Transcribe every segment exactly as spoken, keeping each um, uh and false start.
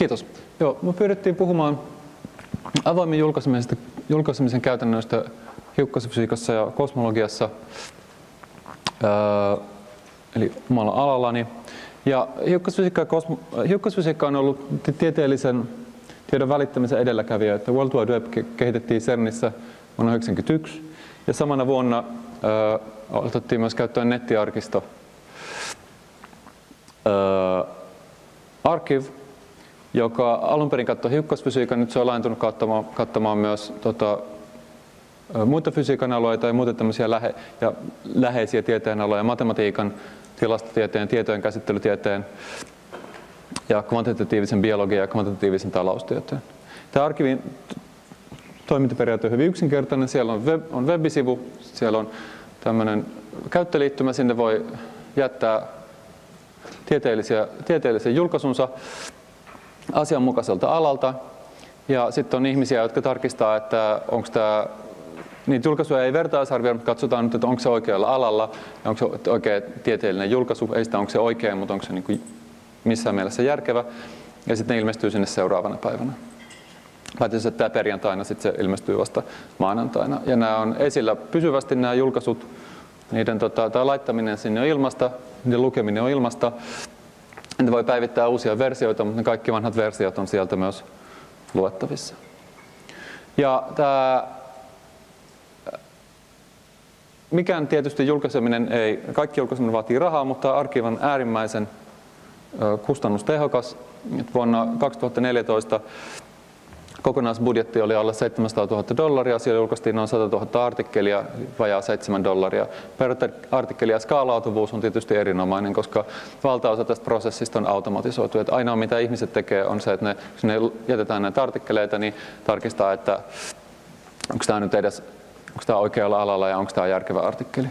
Kiitos. Joo, me pyydettiin puhumaan avoimen julkaisemisen, julkaisemisen käytännöistä hiukkasfysiikassa ja kosmologiassa, öö, eli omalla alallani. Ja hiukkasfysiikka, ja kosmo, hiukkasfysiikka on ollut tieteellisen tiedon välittämisen edelläkävijä. Että World Wide Web kehitettiin CERNissä vuonna yhdeksänkymmentäyksi ja samana vuonna öö, otettiin myös käyttöön nettiarkisto öö, Archive, joka alun perin katsoi hiukkasfysiikan, nyt se on laajentunut kattamaan, kattamaan myös tota, muita fysiikan aloita ja muita tämmöisiä lähe, ja läheisiä tieteenaloja, matematiikan, tilastotieteen, tietojen käsittelytieteen ja kvantitatiivisen biologian ja kvantitatiivisen taloustieteen. Tämä Archivin toimintaperiaate on hyvin yksinkertainen. Siellä on, web, on web-sivu, siellä on tämmöinen käyttöliittymä, sinne voi jättää tieteellisiä, tieteellisen julkaisunsa asianmukaiselta alalta. Ja sitten on ihmisiä, jotka tarkistaa, että onko tämä, niitä julkaisuja ei vertaisarvioida, mutta katsotaan nyt, että onko se oikealla alalla, ja onko se oikea tieteellinen julkaisu, ei sitä onko se oikein, mutta onko se niin kuin missään mielessä järkevä. Ja sitten ne ilmestyy sinne seuraavana päivänä. Paitsi että tämä perjantaina sitten se ilmestyy vasta maanantaina. Ja nämä on esillä pysyvästi nämä julkaisut, niiden tota, tämä laittaminen sinne on ilmasta, niiden lukeminen on ilmasta. Niitä voi päivittää uusia versioita, mutta ne kaikki vanhat versiot on sieltä myös luettavissa. Ja tämä, mikään tietysti julkaiseminen ei, kaikki julkaiseminen vaatii rahaa, mutta Archive on äärimmäisen kustannustehokas. Vuonna kaksituhattaneljätoista kokonaisbudjetti oli alle seitsemänsataatuhatta dollaria, siellä julkaistiin noin satatuhatta artikkelia, vajaa seitsemän dollaria. Per artikkeli ja skaalautuvuus on tietysti erinomainen, koska valtaosa tästä prosessista on automatisoitu. Että ainoa mitä ihmiset tekee on se, että ne, kun ne jätetään näitä artikkeleita, niin tarkistaa, että onko tämä nyt edes onko tämä oikealla alalla ja onko tämä järkevä artikkeli.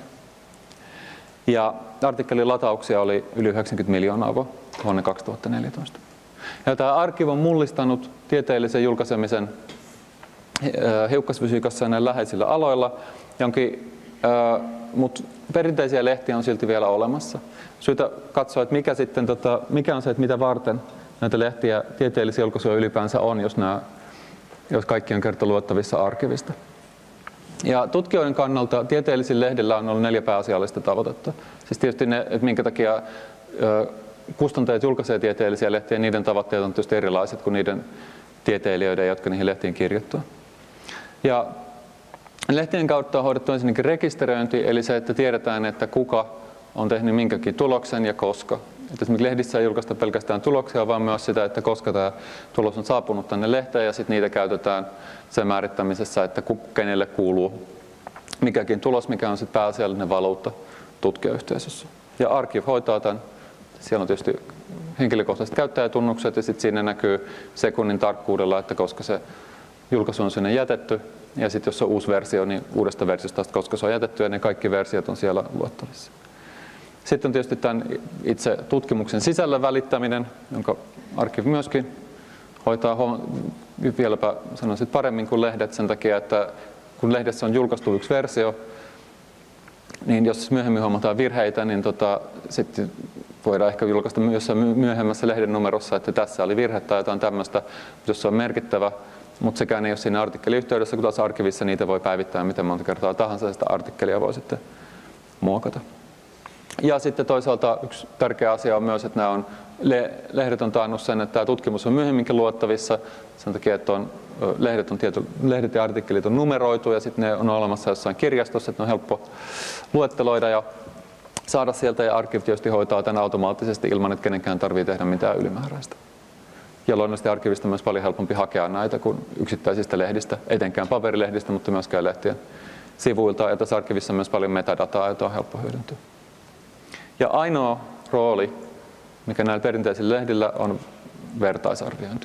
Ja artikkelin latauksia oli yli yhdeksänkymmentä miljoonaa vuonna kaksituhattaneljätoista. Ja tämä Archive on mullistanut tieteellisen julkaisemisen hiukkasfysiikassa ja näillä läheisillä aloilla, jonkin, mutta perinteisiä lehtiä on silti vielä olemassa. Syytä katsoa, että mikä, sitten, tota, mikä on se, että mitä varten näitä lehtiä, tieteellisiä julkaisuja ylipäänsä on, jos, nämä, jos kaikki on kerta luettavissa Archivesta. Ja tutkijoiden kannalta tieteellisillä lehdillä on ollut neljä pääasiallista tavoitetta. Siis tietysti ne, että minkä takia kustantajat julkaisee tieteellisiä lehtiä, niiden tavoitteet on tietysti erilaiset kuin niiden tieteilijöiden, jotka niihin lehtiin kirjoittaa. Ja lehtien kautta on hoidettu ensinnäkin rekisteröinti, eli se, että tiedetään, että kuka on tehnyt minkäkin tuloksen ja koska. Että esimerkiksi lehdissä ei julkaista pelkästään tuloksia, vaan myös sitä, että koska tämä tulos on saapunut tänne lehteen ja sitten niitä käytetään sen määrittämisessä, että kenelle kuuluu mikäkin tulos, mikä on sitten pääasiallinen valuutta tutkijayhteisössä. Ja Archive hoitaa tämän. Siellä on tietysti henkilökohtaiset käyttäjätunnukset ja sitten siinä näkyy sekunnin tarkkuudella, että koska se julkaisu on sinne jätetty. Ja sitten jos on uusi versio, niin uudesta versiosta, koska se on jätetty ja ne kaikki versiot on siellä luettavissa. Sitten on tietysti tämän itse tutkimuksen sisällön välittäminen, jonka Archive myöskin hoitaa vieläpä sanoisin paremmin kuin lehdet sen takia, että kun lehdessä on julkaistu yksi versio, niin jos myöhemmin huomataan virheitä, niin tota, sitten voidaan ehkä julkaista jossain myöhemmässä lehden numerossa, että tässä oli virhe tai jotain tämmöistä, jos se on merkittävä, mutta sekään ei ole siinä artikkeliyhteydessä, kun taas Archivissa niitä voi päivittää miten monta kertaa tahansa, sitä artikkelia voi sitten muokata. Ja sitten toisaalta yksi tärkeä asia on myös, että nämä on, lehdet on taannut sen, että tämä tutkimus on myöhemminkin luettavissa sen takia, että on, lehdet, on tieto, lehdet ja artikkelit on numeroitu ja sitten ne on olemassa jossain kirjastossa, että ne on helppo luetteloida ja saada sieltä, ja Archive tietysti hoitaa tämän automaattisesti ilman, että kenenkään tarvitsee tehdä mitään ylimääräistä. Ja luonnollisesti Archivista on myös paljon helpompi hakea näitä kuin yksittäisistä lehdistä, etenkään paperilehdistä, mutta myöskään lehtien sivuilta. Ja tässä Archivissa on myös paljon metadataa, jota on helppo hyödyntää. Ja ainoa rooli, mikä näillä perinteisillä lehdillä on vertaisarviointi.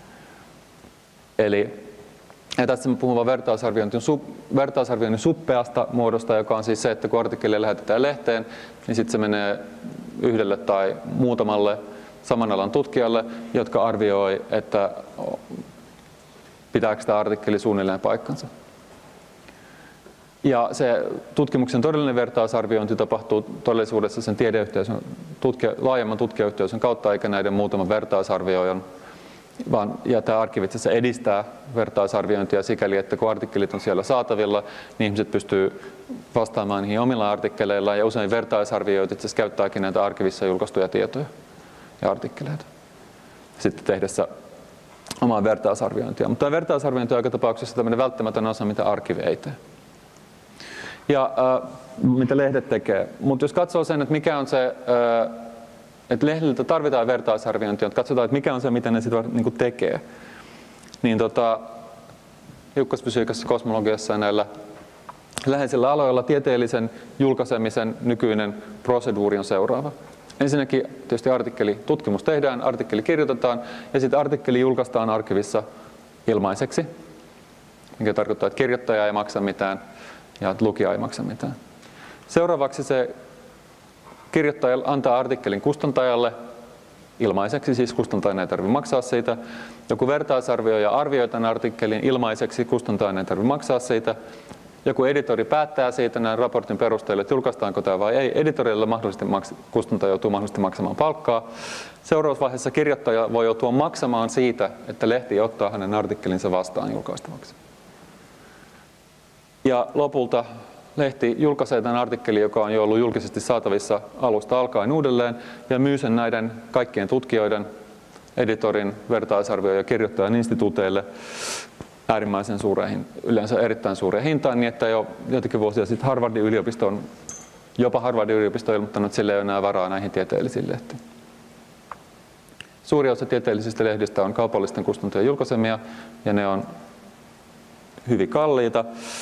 Eli ja tässä me puhumme vertaisarvioinnin, vertaisarvioinnin suppeasta muodosta, joka on siis se, että kun artikkeli lähetetään lehteen, niin sitten se menee yhdelle tai muutamalle saman alan tutkijalle, jotka arvioi, että pitääkö tämä artikkeli suunnilleen paikkansa. Ja se tutkimuksen todellinen vertaisarviointi tapahtuu todellisuudessa sen tiedeyhteisön, tutkija, laajemman tutkijayhteisön kautta, eikä näiden muutaman vertaisarvioijan vaan, ja tämä arkivi itse asiassa edistää vertaisarviointia sikäli, että kun artikkelit on siellä saatavilla, niin ihmiset pystyy vastaamaan niihin omilla artikkeleilla, ja usein vertaisarvioijat itse asiassa käyttääkin näitä arkivissa julkaistuja tietoja ja artikkeleita sitten tehdessä omaa vertaisarviointia. Mutta tämä vertaisarviointi on joka tapauksessa tämmöinen välttämätön osa, mitä arkivi ei tee. Ja äh, mitä lehdet tekee. Mutta jos katsoo sen, että mikä on se, äh, että lehdiltä tarvitaan vertaisarviointia, että katsotaan, että mikä on se, mitä ne sitten niin tekee, niin tota, hiukkasfysiikassa, kosmologiassa ja näillä läheisillä aloilla tieteellisen julkaisemisen nykyinen proseduuri on seuraava. Ensinnäkin tietysti artikkeli, tutkimus tehdään, artikkeli kirjoitetaan ja sitten artikkeli julkaistaan arkivissa ilmaiseksi, mikä tarkoittaa, että kirjoittaja ei maksa mitään ja lukija ei maksa mitään. Seuraavaksi se kirjoittaja antaa artikkelin kustantajalle ilmaiseksi, siis kustantajan ei tarvitse maksaa siitä. Joku vertaisarvioija arvioi tämän artikkelin ilmaiseksi, kustantajan ei tarvitse maksaa siitä. Joku editori päättää siitä näin raportin perusteella, että julkaistaanko tämä vai ei. Editorille mahdollisesti maks- kustantaja joutuu mahdollisesti maksamaan palkkaa. Seuraavassa kirjoittaja voi joutua maksamaan siitä, että lehti ottaa hänen artikkelinsa vastaan julkaistavaksi. Ja lopulta lehti julkaisee tämän artikkelin, joka on jo ollut julkisesti saatavissa alusta alkaen uudelleen, ja myy sen näiden kaikkien tutkijoiden, editorin, vertaisarvioijan ja kirjoittajan instituuteille äärimmäisen suureen, yleensä erittäin suureen hintaan, niin että jo jotakin vuosia sitten Harvardin yliopisto on, jopa Harvardin yliopisto on ilmoittanut, että sillä ei ole enää varaa näihin tieteellisiin lehtiin. Suuri osa tieteellisistä lehdistä on kaupallisten kustantajien julkaisemia, ja ne on hyvin kalliita,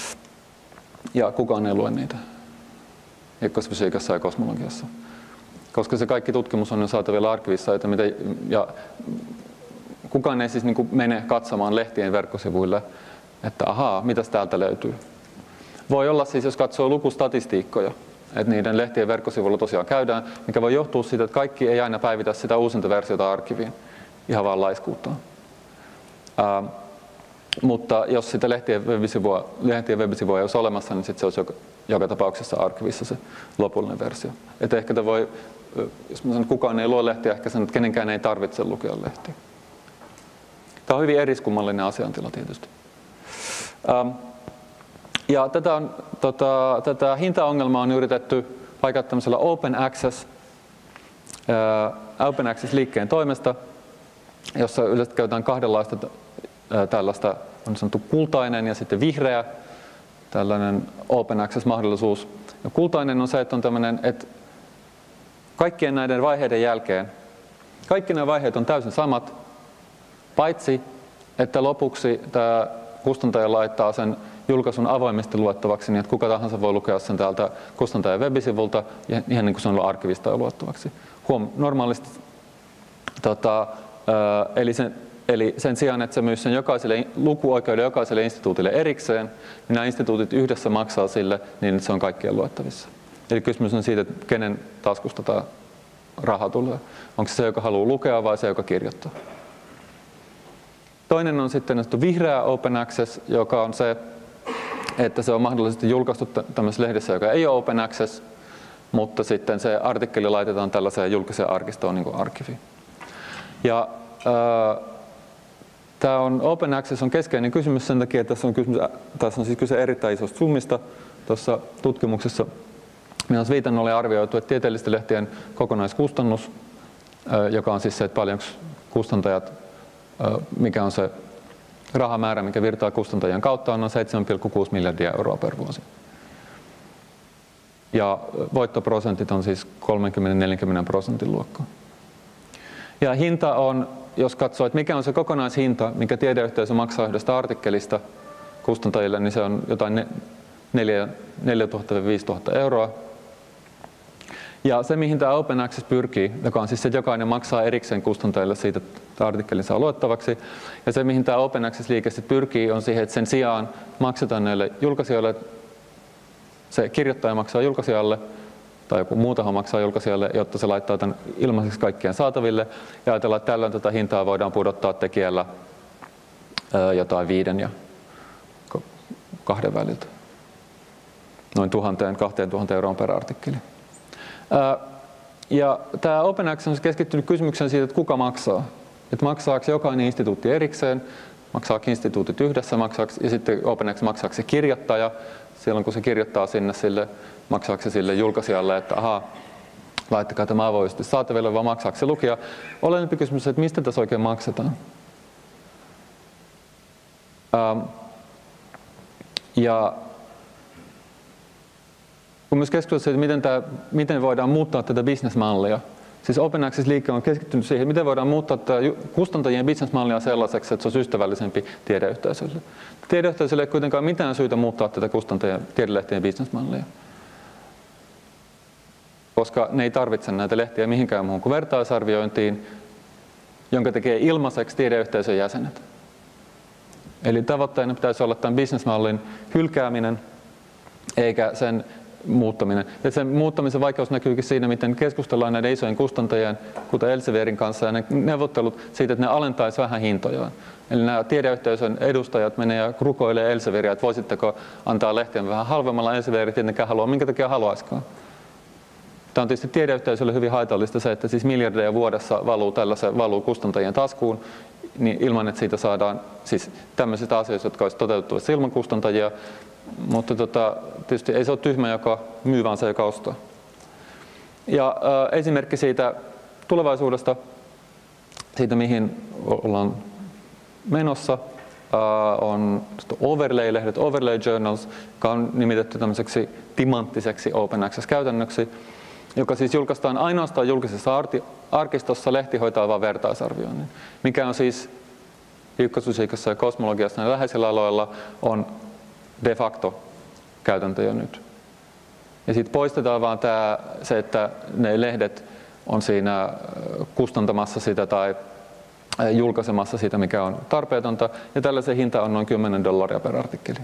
ja kukaan ei lue niitä hiukkasfysiikassa ja kosmologiassa. Koska se kaikki tutkimus on jo saatavilla arkivissa, että mitä, ja kukaan ei siis niin kuin mene katsomaan lehtien verkkosivuille, että ahaa, mitäs täältä löytyy. Voi olla siis, jos katsoo lukustatistiikkoja, että niiden lehtien verkkosivuilla tosiaan käydään, mikä voi johtua siitä, että kaikki ei aina päivitä sitä uusinta versiota arkiviin, ihan vaan laiskuuttaan. Ää, mutta jos sitä lehtien web-sivua, lehtien web-sivua ei olisi olemassa, niin sitten se olisi joka, joka tapauksessa arkivissa se lopullinen versio. Että ehkä te voi, jos mä sanon, että kukaan ei lue lehtiä, ehkä sanon, että kenenkään ei tarvitse lukea lehtiä. Tämä on hyvin eriskummallinen asiantila tietysti. Ähm, ja tätä, on, tota, tätä hintaongelmaa on yritetty paikata tämmöisellä open access, äh, open access-liikkeen toimesta, jossa yleensä käytetään kahdenlaista äh, tällaista, on sanottu kultainen ja sitten vihreä, tällainen open access-mahdollisuus. Ja kultainen on se, että on tämmöinen, että kaikkien näiden vaiheiden jälkeen, kaikki nämä vaiheet on täysin samat, paitsi että lopuksi tämä kustantaja laittaa sen julkaisun avoimesti luettavaksi, niin että kuka tahansa voi lukea sen täältä kustantajan web-sivulta, ihan niin kuin se on ollut arkivista jo luettavaksi. Huom, normaalisti, tota, eli, sen, eli sen sijaan, että se myy sen jokaiselle, lukuoikeuden jokaiselle instituutille erikseen, niin nämä instituutit yhdessä maksaa sille, niin että se on kaikkien luettavissa. Eli kysymys on siitä, että kenen taskusta tämä raha tulee. Onko se se, joka haluaa lukea vai se, joka kirjoittaa. Toinen on sitten vihreä open access, joka on se, että se on mahdollisesti julkaistu tämmöisessä lehdessä, joka ei ole open access, mutta sitten se artikkeli laitetaan tällaiseen julkiseen arkistoon niin kuin arkiviin. Ja ää, tämä on open access on keskeinen kysymys sen takia, että tässä on, kysymys, tässä on siis kyse erittäin isosta summista. Tuossa tutkimuksessa minä viitannut oli arvioitu, että tieteellisten lehtien kokonaiskustannus, ää, joka on siis se, että paljonko kustantajat, mikä on se rahamäärä, mikä virtaa kustantajien kautta, on noin seitsemän pilkku kuusi miljardia euroa per vuosi. Ja voittoprosentit on siis kolmekymmentä neljäkymmentä prosentin luokkaa. Ja hinta on, jos katsoo, että mikä on se kokonaishinta, mikä tiedeyhteisö maksaa yhdestä artikkelista kustantajille, niin se on jotain neljätuhatta viisituhatta euroa. Ja se, mihin tämä Open Access pyrkii, joka on siis se, että jokainen maksaa erikseen kustantajille siitä, että artikkelin saa luettavaksi. Ja se, mihin tämä Open Access-liike pyrkii, on siihen, että sen sijaan maksetaan näille julkaisijoille, se kirjoittaja maksaa julkaisijalle, tai joku muu taho maksaa julkaisijalle, jotta se laittaa tämän ilmaiseksi kaikkien saataville. Ja ajatellaan, että tällöin tätä hintaa voidaan pudottaa tekijällä jotain viiden ja kahden väliltä. Noin tuhanteen, kahteen tuhanteen euroon per artikkeli. Ja tämä Open Access on keskittynyt kysymykseen siitä, että kuka maksaa. että maksaako jokainen instituutti erikseen, maksaako instituutit yhdessä, maksaako, ja sitten OpenX maksaako se kirjoittaja, silloin kun se kirjoittaa sinne sille, maksaako se sille julkaisijalle, että ahaa, laittakaa tämä avoimesti saataville, vaan maksaako se lukija. Olennainen kysymys, että mistä tässä oikein maksetaan. Ähm, ja kun myös keskustellaan siitä, miten, tämä, miten voidaan muuttaa tätä bisnesmallia. Siis Open Access-liike on keskittynyt siihen, miten voidaan muuttaa tätä kustantajien bisnesmallia sellaiseksi, että se olisi ystävällisempi tiedeyhteisölle. Tiedeyhteisölle ei kuitenkaan mitään syytä muuttaa tätä kustantajien tiedelehtien bisnesmallia, koska ne ei tarvitse näitä lehtiä mihinkään muuhun kuin vertaisarviointiin, jonka tekee ilmaiseksi tiedeyhteisön jäsenet. Eli tavoitteena pitäisi olla tämän bisnesmallin hylkääminen, eikä sen muuttaminen. Ja sen muuttamisen vaikeus näkyykin siinä, miten keskustellaan näiden isojen kustantajien, kuten Elsevierin kanssa, ja ne neuvottelut siitä, että ne alentaisi vähän hintojaan. Eli nämä tiedeyhteisön edustajat menee ja rukoilee Elsevieria, että voisitteko antaa lehtien vähän halvemmalla. Elsevier tietenkään haluaa, minkä takia haluaisikaan. Tämä on tietysti tiedeyhteisölle hyvin haitallista se, että siis miljardeja vuodessa valuu, tällaisen, valuu kustantajien taskuun, niin ilman, että siitä saadaan siis tämmöisistä asioista, jotka olisi toteutettavissa ilman kustantajia. Mutta tota, tietysti ei se ole tyhmä, joka myy, vaan se, joka ostaa. Ja äh, esimerkki siitä tulevaisuudesta, siitä mihin ollaan menossa, äh, on overlay-lehdet, overlay journals, joka on nimitetty tämmöiseksi timanttiseksi open access-käytännöksi, joka siis julkaistaan ainoastaan julkisessa arkistossa, lehti hoitaa vain vertaisarvioinnin, mikä on siis ykkösfysiikassa ja kosmologiassa näillä läheisillä aloilla on de facto käytäntö jo nyt. Ja sitten poistetaan vaan tämä, se, että ne lehdet on siinä kustantamassa sitä tai julkaisemassa sitä, mikä on tarpeetonta, ja tällaisen hinta on noin kymmenen dollaria per artikkeli.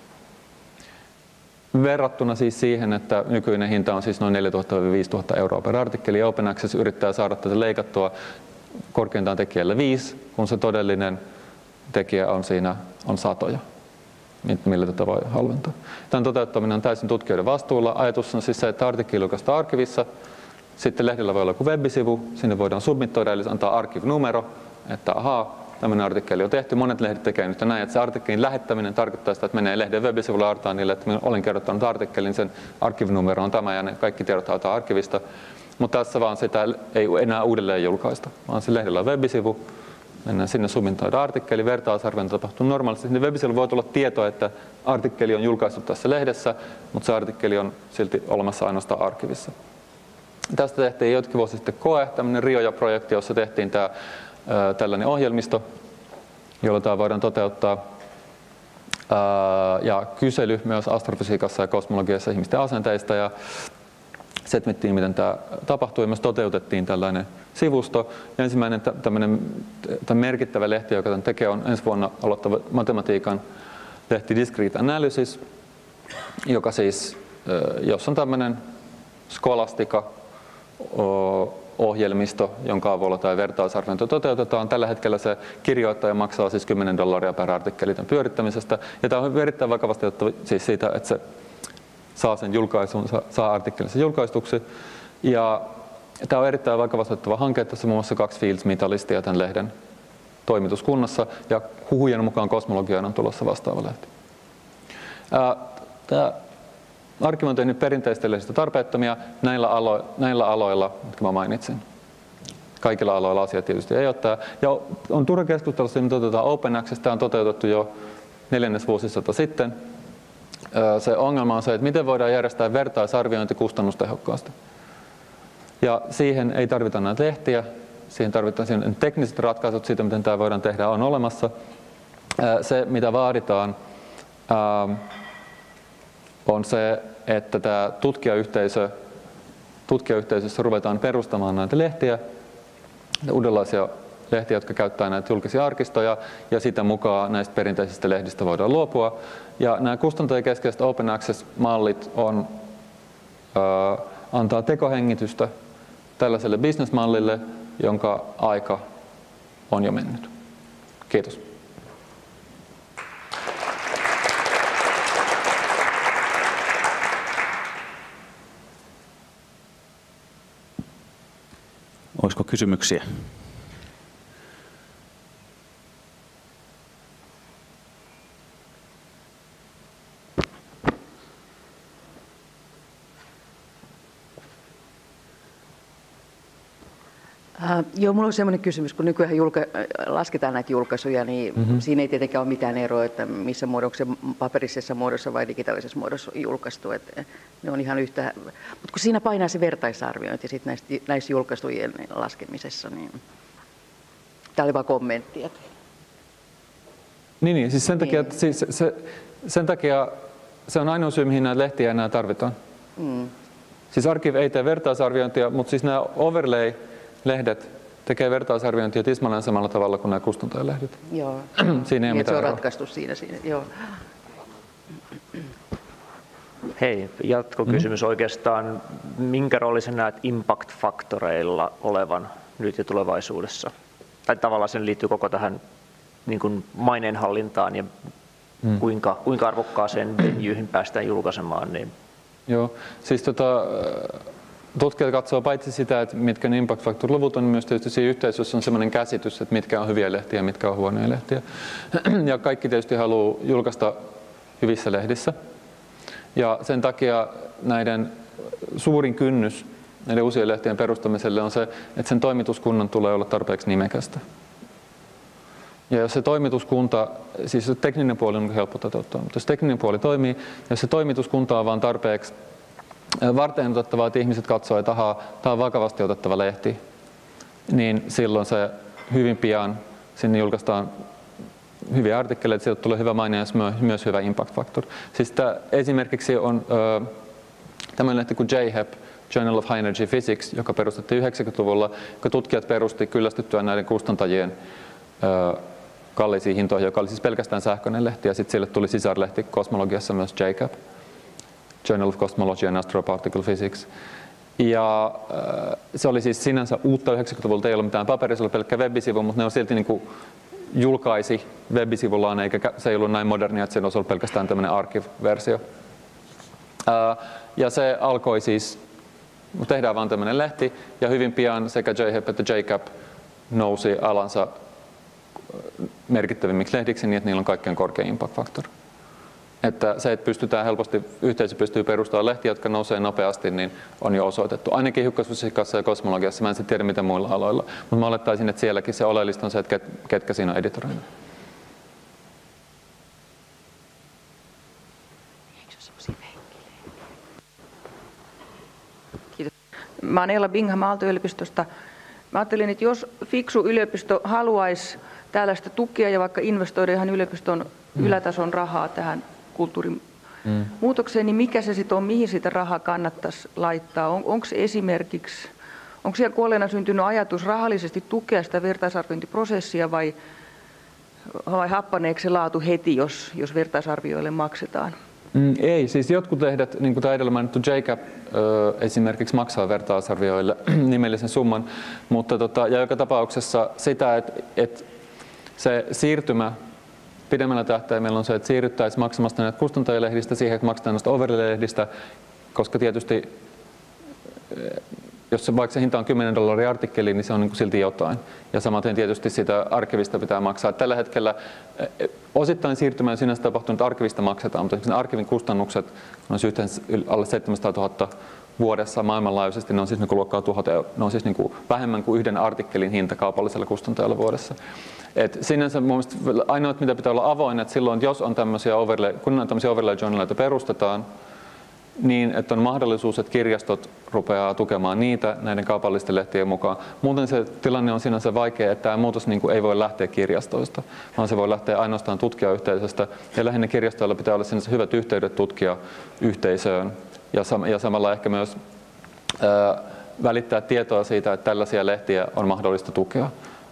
Verrattuna siis siihen, että nykyinen hinta on siis noin neljätuhatta viisituhatta euroa per artikkeli, ja Open Access yrittää saada tätä leikattua korkeintaan tekijälle viisi, kun se todellinen tekijä on siinä on satoja, millä tätä voi halventaa. Tämän toteuttaminen on täysin tutkijoiden vastuulla. Ajatus on siis se, että artikkeli julkaistaan arkivissa, sitten lehdellä voi olla joku web-sivu, sinne voidaan submittoida, eli antaa archive-numero, että ahaa, tämmöinen artikkeli on tehty. Monet lehdet tekee nyt näin, että se artikkelin lähettäminen tarkoittaa sitä, että menee lehden web-sivulle artaa niille, että minä olen kerrottanut artikkelin, sen archive-numero on tämä ja ne kaikki tiedot haetaan arkivista. Mutta tässä vaan sitä ei enää uudelleen julkaista, vaan se lehdellä on web-sivu. Mennään sinne submittoida artikkeli, vertaisarviointi tapahtuu normaalisti. Sinne web-sivulle voi tulla tieto, että artikkeli on julkaistu tässä lehdessä, mutta se artikkeli on silti olemassa ainoastaan arkivissa. Tästä tehtiin jotkin vuosi sitten koe, tämmöinen Rioja-projekti, jossa tehtiin tämä, ää, tällainen ohjelmisto, jolla tämä voidaan toteuttaa. Ää, ja kysely myös astrofysiikassa ja kosmologiassa ihmisten asenteista. Ja setmittiin, miten tämä tapahtui, ja myös toteutettiin tällainen sivusto. Ja ensimmäinen tämmöinen merkittävä lehti, joka tämän tekee, on ensi vuonna aloittava matematiikan lehti Discrete Analysis, joka siis, jos on tämmöinen Scholastica-ohjelmisto, jonka avulla tämä vertaisarviointi toteutetaan. Tällä hetkellä se kirjoittaja maksaa siis kymmenen dollaria per artikkeli tämän pyörittämisestä. Ja tämä on erittäin vakavasti ottava siis siitä, että se saa sen julkaisun, saa artikkelinsa julkaistuksi. Ja tämä on erittäin vakavasti ottava hanke. Tässä muun muassa kaksi Fields-mitalistia tämän lehden toimituskunnassa, ja huhujen mukaan kosmologiaan on tulossa vastaava lehti. Tämä arkivo on tehnyt perinteistä lehdistä tarpeettomia näillä, alo- näillä aloilla, jotka mä mainitsin. Kaikilla aloilla asiat tietysti ei ole tämä. Ja on turha keskustella siitä, mitä toteutetaan Open Access. Tämä on toteutettu jo neljännesvuosisata sitten. Se ongelma on se, että miten voidaan järjestää vertaisarviointi kustannustehokkaasti. Ja siihen ei tarvita näitä lehtiä. Siihen tarvitaan siihen tekniset ratkaisut siitä, miten tämä voidaan tehdä, on olemassa. Se, mitä vaaditaan, on se, että tämä tutkijayhteisö, tutkijayhteisössä ruvetaan perustamaan näitä lehtiä, uudenlaisia lehtiä, jotka käyttää näitä julkisia arkistoja, ja sitä mukaan näistä perinteisistä lehdistä voidaan luopua. Ja nämä kustantajakeskeiset Open Access-mallit on, ää, antaa tekohengitystä tällaiselle businessmallille, jonka aika on jo mennyt. Kiitos. Olisiko kysymyksiä? Uh, joo, mulla on sellainen kysymys, kun nykyään julka- lasketaan näitä julkaisuja, niin mm-hmm. siinä ei tietenkään ole mitään eroa, että missä muodossa, paperisessa muodossa vai digitaalisessa muodossa on julkaistu. Että ne on ihan yhtä, mutta kun siinä painaa se vertaisarviointi sit näistä, näissä julkaisujen laskemisessa, niin tämä oli vaan kommentti. Että... Niin, niin, siis sen takia, niin. Siis se, sen takia se on ainoa syy, mihin näitä lehtiä enää tarvitaan. Mm. Siis Arkiv ei tee vertaisarviointia, mutta siis nämä overlay-lehdet tekee vertaisarviointia tismalleen samalla tavalla kuin nämä kustantajalehdet. Joo. Siinä ei niin, mitään se on eroa. ratkaistu siinä. siinä. Joo. Hei, jatkokysymys mm-hmm. oikeastaan. Minkä rooli sä näet impact-faktoreilla olevan nyt ja tulevaisuudessa? Tai tavallaan sen liittyy koko tähän niin kuin maineenhallintaan ja mm. kuinka, kuinka arvokkaaseen venuehin päästään julkaisemaan. Niin. Joo, siis tota, tutkijat katsoo paitsi sitä, että mitkä ne impact factor luvut on, niin myös tietysti siinä yhteisössä on sellainen käsitys, että mitkä on hyviä lehtiä ja mitkä on huonoja lehtiä. Ja kaikki tietysti haluaa julkaista hyvissä lehdissä. Ja sen takia näiden suurin kynnys näiden uusien lehtien perustamiselle on se, että sen toimituskunnan tulee olla tarpeeksi nimekästä. Ja jos se toimituskunta, siis se tekninen puoli on helppo toteuttaa, mutta jos tekninen puoli toimii, jos se toimituskunta on vaan tarpeeksi varteenotettavaa, että ihmiset katsoo, että ahaa, tämä on vakavasti otettava lehti, niin silloin se hyvin pian sinne julkaistaan hyviä artikkeleita, sieltä tulee hyvä maine ja myös hyvä impact factor. Siis tämä esimerkiksi on ö, tämmöinen lehti kuin J H E P, Journal of High Energy Physics, joka perustettiin yhdeksänkymmentäluvulla, joka tutkijat perusti kyllästyttyä näiden kustantajien ö, kalliisiin hintoihin, joka oli siis pelkästään sähköinen lehti, ja sitten sille tuli sisarlehti kosmologiassa myös J C A P, Journal of Cosmology and Astroparticle Physics. Ja äh, se oli siis sinänsä uutta yhdeksänkymmentäluvulta, ei ollut mitään paperia, se oli pelkkä web-sivu, mutta ne on silti niin kuin julkaisi web-sivullaan, eikä se ei ollut näin modernia, että se olisi ollut pelkästään tämmöinen archive-versio. Äh, ja se alkoi siis, tehdään vaan tämmöinen lehti, ja hyvin pian sekä J H E P että J C A P nousi alansa merkittävimmiksi lehdiksi niin, että niillä on kaikkein korkein impact factor. Että se, että pystytään helposti, yhteisö pystyy perustamaan lehtiä, jotka nousee nopeasti, niin on jo osoitettu. Ainakin hiukkasfysiikassa ja kosmologiassa, mä en sitten tiedä mitä muilla aloilla, mutta mä olettaisin, että sielläkin se oleellista on se, että ketkä siinä on editoroina. Kiitos. Mä oon Ella Bingham Aalto-yliopistosta. Mä ajattelin, että jos fiksu yliopisto haluaisi tällaista tukea ja vaikka investoida ihan yliopiston mm. ylätason rahaa tähän kulttuurin mm. muutokseen, niin mikä se sitten on, mihin sitä rahaa kannattaisi laittaa? On, onko se esimerkiksi, onko siellä kuolleena syntynyt ajatus rahallisesti tukea sitä vertaisarviointiprosessia vai, vai happaneeko se laatu heti, jos, jos vertaisarvioille maksetaan? Mm, ei, siis jotkut lehdet, niin kuin tämä edellä mainittu J C A P ö, esimerkiksi maksaa vertaisarvioille nimellisen summan, mutta tota, ja joka tapauksessa sitä, että et se siirtymä pidemmällä tähtäimellä on se, että siirryttäisiin maksamasta näitä kustantajalehdistä siihen, että maksetaan näistä overlay-lehdistä, koska tietysti jos se, vaikka se hinta on kymmenen dollaria artikkeli, niin se on niin kuin silti jotain. Ja samaten tietysti sitä arkivista pitää maksaa. Tällä hetkellä osittain siirtymään sinänsä tapahtunut, että arkivista maksetaan, mutta esimerkiksi arkivin kustannukset on siis yhteensä alle seitsemänsataatuhatta vuodessa maailmanlaajuisesti, ne on siis niin kuin luokkaa tuhat euroa, ne on siis niin kuin vähemmän kuin yhden artikkelin hinta kaupallisella kustantajalla vuodessa. Et sinänsä mun mielestä ainoa, mitä pitää olla avoin, että silloin, jos on tämmöisiä overlay, kun on tämmöisiä overlay-journaleita perustetaan, niin että on mahdollisuus, että kirjastot rupeaa tukemaan niitä näiden kaupallisten lehtien mukaan. Muuten se tilanne on sinänsä vaikea, että tämä muutos niin kuin ei voi lähteä kirjastoista, vaan se voi lähteä ainoastaan tutkijayhteisöstä. Ja lähinnä kirjastoilla pitää olla sinänsä hyvät yhteydet tutkijayhteisöön ja, sam- ja samalla ehkä myös ää, välittää tietoa siitä, että tällaisia lehtiä on mahdollista tukea.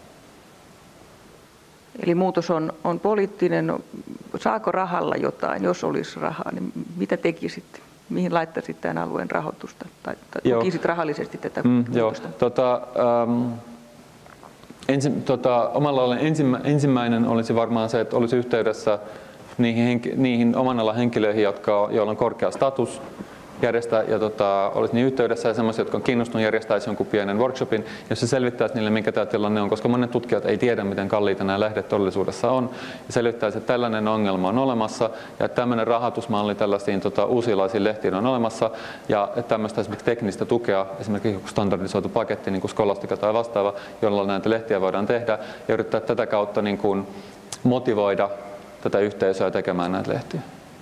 Eli muutos on, on poliittinen. Saako rahalla jotain, jos olisi rahaa, niin mitä tekisit? Mihin laittaisit tämän alueen rahoitusta tai, tai tukisit rahallisesti tätä mm, muutosta? Joo. Tota, ähm, ensi, tota, omalla alan ensimmä, ensimmäinen olisi varmaan se, että olisi yhteydessä niihin, henki, niihin oman alan henkilöihin, jotka, joilla on korkea status järjestää ja tota, olisi niin yhteydessä ja semmoisia, jotka on kiinnostunut järjestäisi jonkun pienen workshopin, jossa selvittäisi niille, mikä tämä tilanne on, koska monet tutkijat ei tiedä, miten kalliita nämä lehdet todellisuudessa on, ja selvittäisi, että tällainen ongelma on olemassa ja että tämmöinen rahoitusmalli tällaisiin tota, uusilaisiin lehtiin on olemassa ja että tämmöistä esimerkiksi teknistä tukea, esimerkiksi joku standardisoitu paketti, niin kuin Scholastica tai vastaava, jolla näitä lehtiä voidaan tehdä ja yrittää tätä kautta niin kuin motivoida tätä yhteisöä tekemään näitä lehtiä.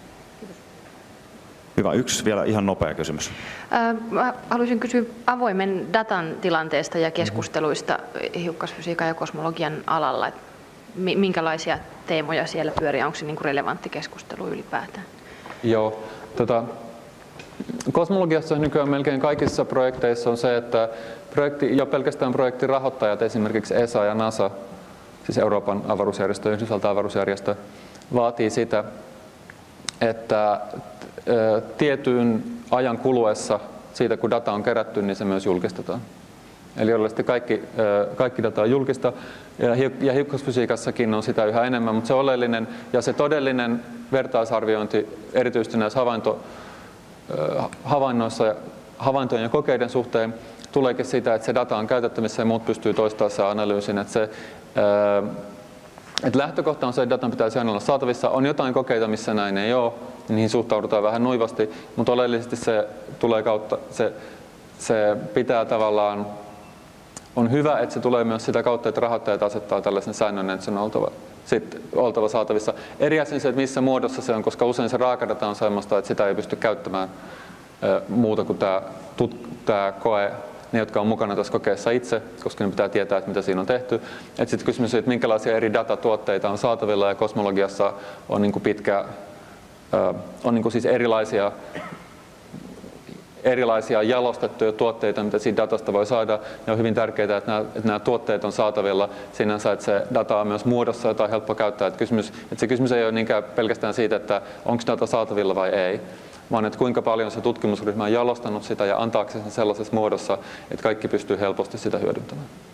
Hyvä. Yksi vielä ihan nopea kysymys. Mä haluaisin kysyä avoimen datan tilanteesta ja keskusteluista hiukkasfysiikan ja kosmologian alalla. Että minkälaisia teemoja siellä pyörii? Onko se niin kuin relevantti keskustelu ylipäätään? Joo. Tota, kosmologiassa nykyään melkein kaikissa projekteissa on se, että projekti, jo pelkästään projektin rahoittajat, esimerkiksi E S A ja NASA, siis Euroopan avaruusjärjestö ja Yhdysvaltain avaruusjärjestö, vaatii sitä, että tietyn ajan kuluessa siitä, kun data on kerätty, niin se myös julkistetaan. Eli jollaisesti kaikki, kaikki data on julkista, ja hiukkasfysiikassakin on sitä yhä enemmän, mutta se oleellinen ja se todellinen vertaisarviointi, erityisesti näissä havainto, havainnoissa, havaintojen ja kokeiden suhteen, tuleekin siitä, että se data on käytettävissä ja muut pystyy toistamaan sen analyysin. Että se, että lähtökohta on se, että datan pitäisi aina olla saatavissa. On jotain kokeita, missä näin ei ole, niin niihin suhtaudutaan vähän nuivasti, mutta oleellisesti se tulee kautta, se, se pitää tavallaan, on hyvä, että se tulee myös sitä kautta, että rahoittajat asettaa tällaisen säännön, että se on oltava, sit, oltava saatavissa. Eri asia se, että missä muodossa se on, koska usein se raakadata on sellaista, että sitä ei pysty käyttämään ö, muuta kuin tämä, tämä koe, ne, jotka on mukana tässä kokeessa itse, koska ne pitää tietää, että mitä siinä on tehty. Sitten kysymys on, että minkälaisia eri datatuotteita on saatavilla, ja kosmologiassa on niin kuin pitkä, ö, on niin kuin siis erilaisia erilaisia jalostettuja tuotteita, mitä siitä datasta voi saada. Ja on hyvin tärkeää, että nämä, että nämä tuotteet on saatavilla sinänsä, että se data on myös muodossa, jota on helppo käyttää. Että, kysymys, että se kysymys ei ole niinkään pelkästään siitä, että onko data saatavilla vai ei, vaan että kuinka paljon se tutkimusryhmä on jalostanut sitä ja antaako se sen sellaisessa muodossa, että kaikki pystyy helposti sitä hyödyntämään.